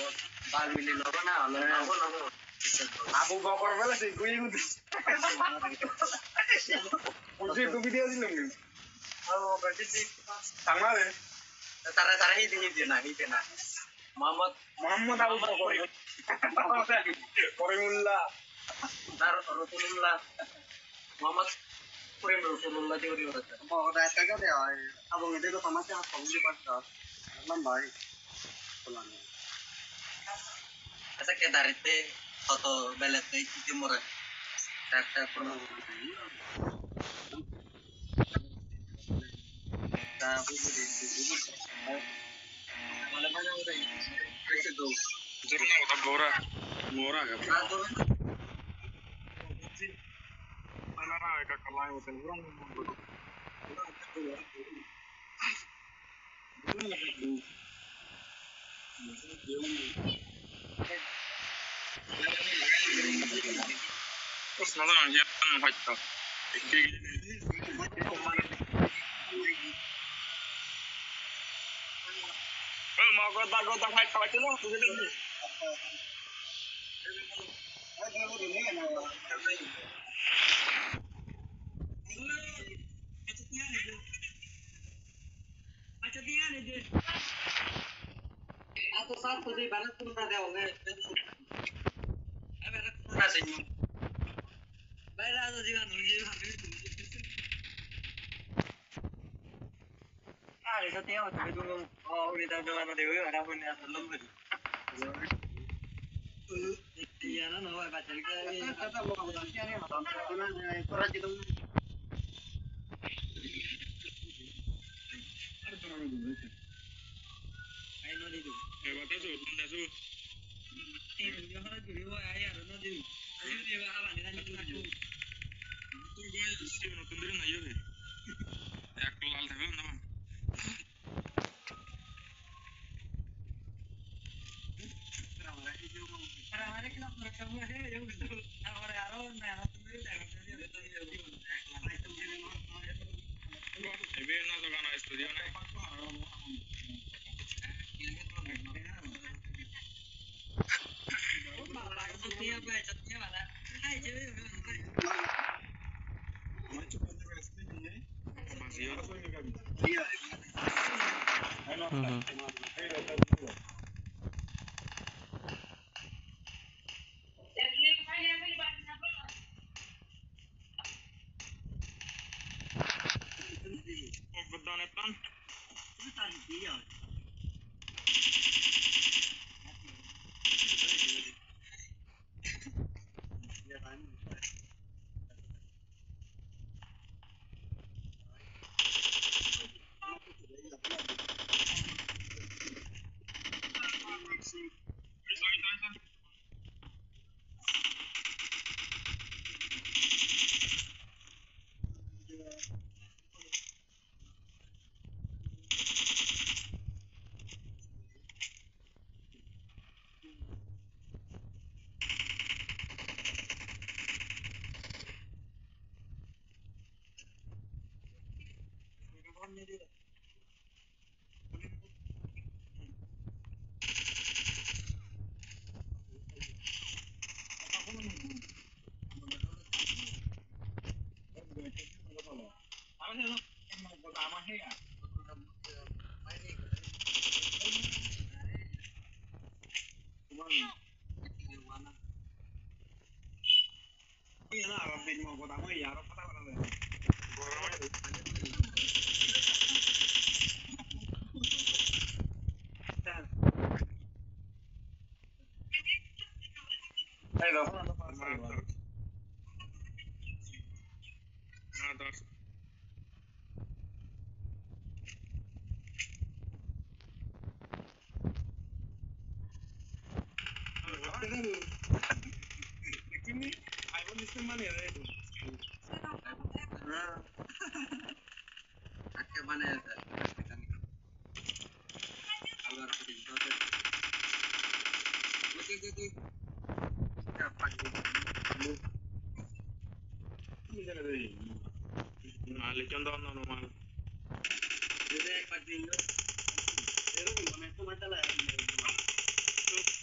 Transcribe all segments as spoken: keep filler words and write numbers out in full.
Balwili logo na logo logo. Abu Bakar bala sih kuy kudu. Udah tuh video sih nunggu. Oh, berarti di Sama deh. tara-tara ini dia nah ini nah. Muhammad Muhammad Abu Bakar. Korimullah. Dar Rasulullah. Muhammad Kurim Rasulullah teori berarti. Oh, udah kagak deh. Abang itu tuh sama siapa? Kamu di pasar. Lambai. Pulang. Asa ke darite foto belet ke timur. Tata kono. Tahu di sini. Mana-mana udah. Itu. Jurna udah gora. Gora kan. Satu. Alara ka kalai hotel urang. Terus nala aja kan hajta. Ekki Eh mau kota-kota hajta aja loh. Atau satu di barat pun ada oleh. Barat pun ada senyum. Barat ada juga nunggu hamil. Ah, itu tiap waktu itu oh udah tahu mana dewi ada pun yang belum beri. Iya, nah, no, baca juga. Kata mau kamu tanya nih, karena kurang itu. Ayo no itu. Eh bata su, bunda su. Ini dia kalau jadi wah ayah no itu. Ayo dia apa nih kan itu. Tuh gue sih mau tundurin aja deh. Ya kelal tapi nama. Orang-orang kita mereka mereka yang betul. Orang-orang mereka sendiri jangan jadi itu. Ebe na so kana estudio na. Bapak itu dia budgetnya mana? Hai jadi. Masih yo. Iya. Oh bedane pan. Itu tadi dia. Ya kan. Iya lah, abis mau kota mau ya, apa tahu lah. Ayo, mantap. Mantap. Ini iPhone sistem mana ya itu? Akhirnya mana ya? Agar kita itu. Oke oke oke. Kapan ini? Ini ada ini. Nah, contoh normal. Jadi pagi itu. Pero bueno, esto mata la.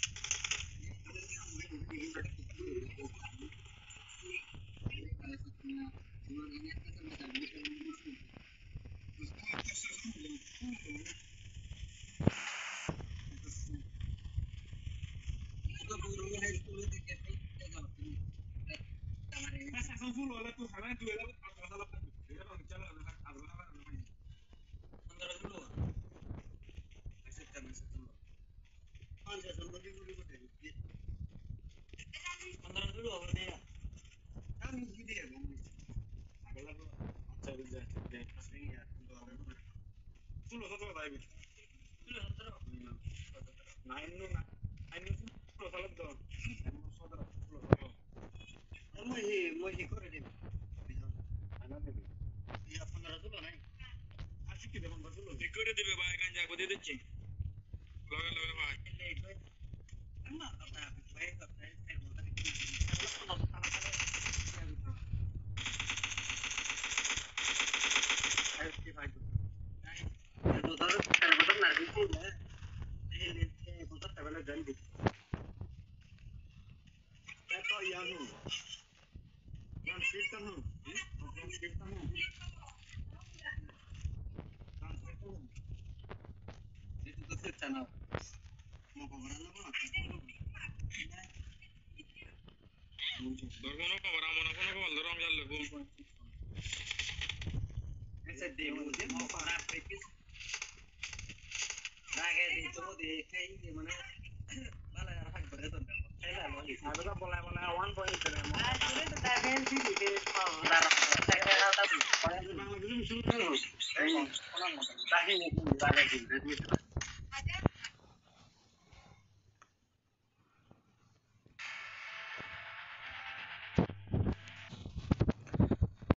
Itu guru dari dulu di kelas tiga waktu Masa son full wala tu sana tu wala apa salah tu. Dia orang jalan dengan Allah Allah namanya. Antara dulu. Masih kan masih tu. Anda sama di guru dari. Antara dulu apa dia? Kami gede ya, Bang. Agak tu. Macam dia dia Asli ya, untuk orang itu. full satu lagi. Dulu antara. Nine nu nine nu full salah tu. Nine saudara full salah. Kamu ini mau ikut ini? Anak ni. Iya, antara dulu nih. Asik kita bang dulu. Ikut dia baik kan jago dia tu cing. Lawan lawan baik. Ini itu. Emak kata baik kata saya mau tadi. Kalau kalau salah salah. Ayo kita itu. Itu terus kalau betul nanti itu ya. Ini ini betul kalau ganti. Itu yang nu. Yang kita nu. Yang kita nu. Itu tuh channel. Mau kobaran apa? Dormono ka baramono kono ko baldoram jalle ko. Ese demo de mau para practice. Lagi di itu di kayak di mana? Malah yang hak beredar. Saya lah lagi. Ada tak boleh boleh one point seven. Ah, sudah sudah kan sih di mau darah. Saya kenal tapi. Bang lagi mesti dulu. Eh, orang mau. Tadi ini lagi di